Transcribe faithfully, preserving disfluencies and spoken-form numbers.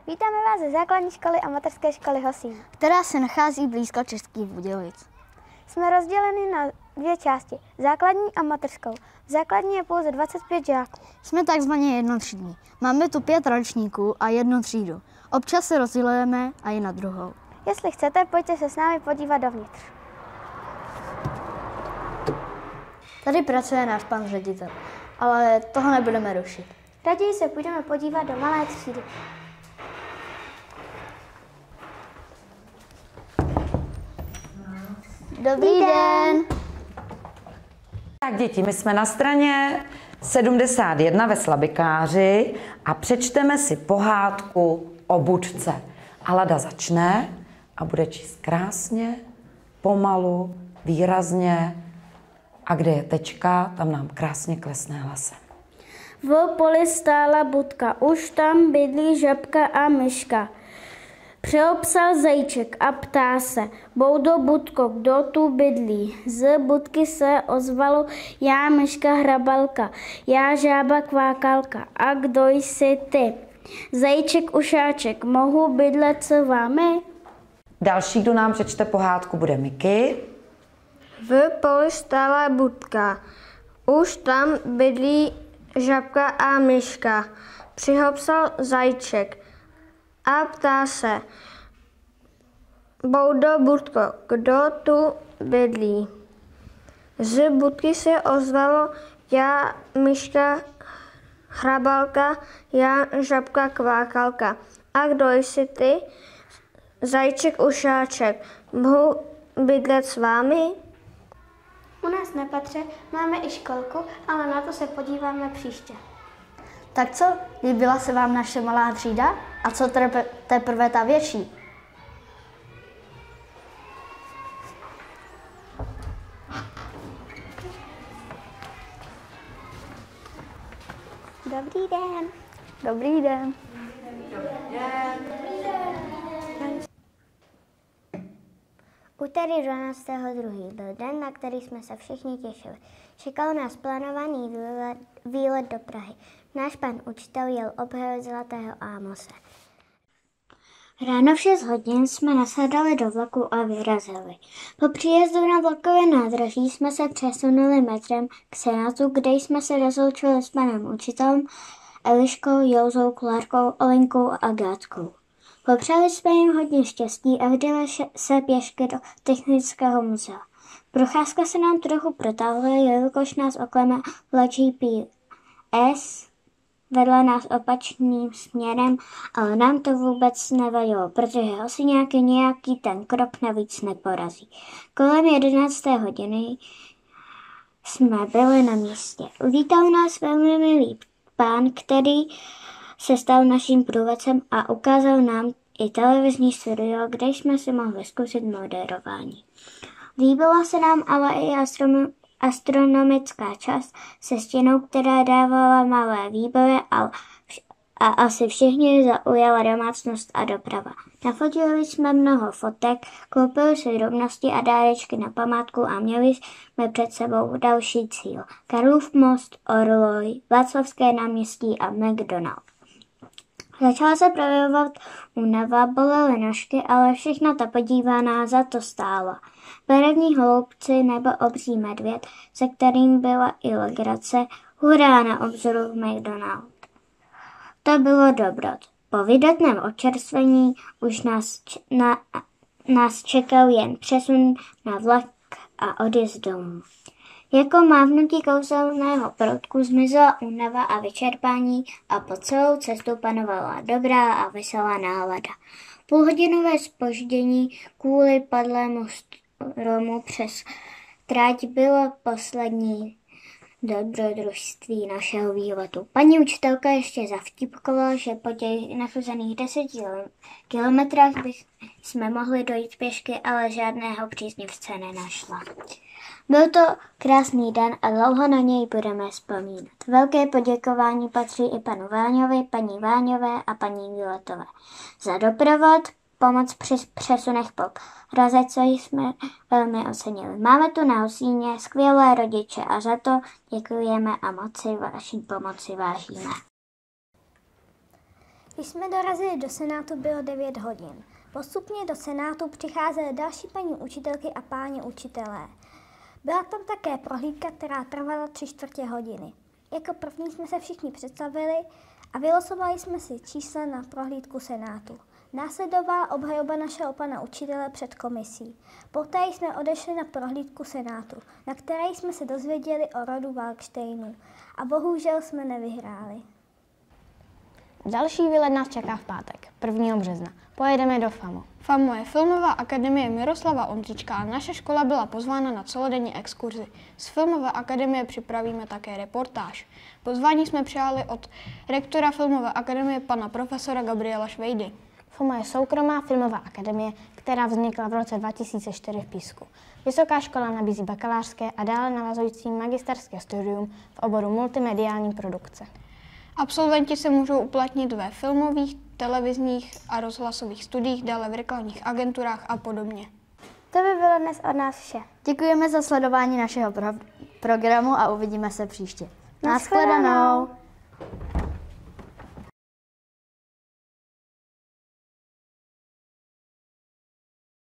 Vítáme vás ze základní školy a mateřské školy Hosín, která se nachází blízko Českých Budějovic. Jsme rozděleni na dvě části, základní a mateřskou. V základní je pouze dvacet pět žáků. Jsme takzvaně jednotřídní. Máme tu pět ročníků a jednu třídu. Občas se rozdělujeme a i na druhou. Jestli chcete, pojďte se s námi podívat dovnitř. Tady pracuje náš pan ředitel, ale toho nebudeme rušit. Raději se půjdeme podívat do malé třídy. Dobrý den. Tak děti, my jsme na straně sedmdesát jedna ve slabikáři a přečteme si pohádku o Budce. A Lada začne a bude číst krásně, pomalu, výrazně a kde je tečka, tam nám krásně klesne hlasem. V poli stála budka, už tam bydlí žabka a myška. Přeopsal zajíček a ptá se, Boudo, Budko, kdo tu bydlí? Z budky se ozvalo, já myška hrabalka, já žába kvákalka. A kdo jsi ty? Zajíček ušáček, mohu bydlet s vámi? Další, kdo nám přečte pohádku, bude Miky. V poli stála budka, už tam bydlí žabka a myška. Přihopsal zajíček a ptá se, Boudo, Budko, kdo tu bydlí? Z budky se ozvalo, já myška hrabalka, já žabka kvákalka. A kdo jsi ty? Zajíček ušáček, mohu bydlet s vámi? U nás na patře máme i školku, ale na to se podíváme příště. Tak co, líbila se vám naše malá třída? A co teprve, teprve ta větší? Dobrý den. Dobrý den. Úterý dvanáctého druhého byl den, na který jsme se všichni těšili. Čekal nás plánovaný výlet, výlet do Prahy. Náš pan učitel jel obhajovat zlatého Ámose. Ráno v šest hodin jsme nasedali do vlaku a vyrazili. Po příjezdu na vlakové nádraží jsme se přesunuli metrem k Senátu, kde jsme se rozloučili s panem učitelem Eliškou, Jouzou, Klárkou, Olenkou a Agátkou. Popřáli jsme jim hodně štěstí a vydali se pěšky do Technického muzea. Procházka se nám trochu protáhla, jelikož nás okleme G P S, vedla nás opačným směrem, ale nám to vůbec nevadilo, protože Hosiňáky nějaký ten krok navíc neporazí. Kolem jedenácté hodiny jsme byli na místě. Uvítal nás velmi milý pán, který se stal naším průvodcem a ukázal nám i televizní studio, kde jsme si mohli zkusit moderování. Líbila se nám ale i astrom- astronomická část se stěnou, která dávala malé výboje a, a asi všichni zaujala domácnost a doprava. Nafotili jsme mnoho fotek, koupili si drobnosti a dárečky na památku a měli jsme před sebou další cíl. Karlův most, Orloj, Václavské náměstí a McDonald. Začala se projevovat únava, bolely nožky, ale všechna ta podívaná za to stála. Barevní holoubci nebo obří medvěd, se kterým byla i legrace, hurá na obzoru v McDonald. To bylo dobrot. Po vydatném občerstvení už nás, na, nás čekal jen přesun na vlak a odjezd domů. Jako mávnutí kouzelného proutku zmizela únava a vyčerpání a po celou cestu panovala dobrá a veselá nálada. Půlhodinové zpoždění kvůli padlému stromu přes tráť bylo poslední dobrodružství našeho výletu. Paní učitelka ještě zavtipkovala, že po těch nachozených deseti kilometrách jsme mohli dojít pěšky, ale žádného příznivce nenašla. Byl to krásný den a dlouho na něj budeme vzpomínat. Velké poděkování patří i panu Váňovi, paní Váňové a paní Výletové za doprovod, pomoc při přesunech po Praze, co jsme velmi ocenili. Máme tu na Hosíně skvělé rodiče a za to děkujeme a moc si vaší pomoci vážíme. Když jsme dorazili do Senátu, bylo devět hodin. Postupně do Senátu přicházely další paní učitelky a páni učitelé. Byla tam také prohlídka, která trvala tři čtvrtě hodiny. Jako první jsme se všichni představili a vylosovali jsme si čísla na prohlídku Senátu. Následovala obhajoba našeho pana učitele před komisí. Poté jsme odešli na prohlídku Senátu, na které jsme se dozvěděli o rodu Walkštejnů a bohužel jsme nevyhráli. Další výlet nás čeká v pátek, prvního března. Pojedeme do FAMu. FAMu je Filmová akademie Miroslava Ondříčka a naše škola byla pozvána na celodenní exkurzi. Z Filmové akademie připravíme také reportáž. Pozvání jsme přijali od rektora Filmové akademie pana profesora Gabriela Švejdy. FAMu je soukromá filmová akademie, která vznikla v roce dva tisíce čtyři v Písku. Vysoká škola nabízí bakalářské a dále navazující magisterské studium v oboru multimediální produkce. Absolventi se můžou uplatnit ve filmových, televizních a rozhlasových studiích, dále v reklamních agenturách a podobně. To by bylo dnes od nás vše. Děkujeme za sledování našeho pro- programu a uvidíme se příště. Naschledanou!